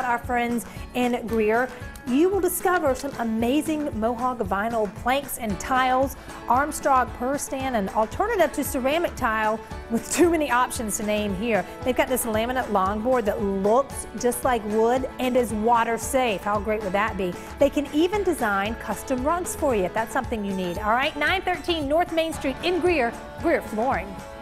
our friends in Greer. You will discover some amazing Mohawk vinyl planks and tiles, Armstrong per stand, an alternative to ceramic tile with too many options to name here. They've got this laminate longboard that looks just like wood and is water safe. How great would that be? They can even design custom rugs for you if that's something you need. All right, 913 North Main Street in Greer, Greer Flooring.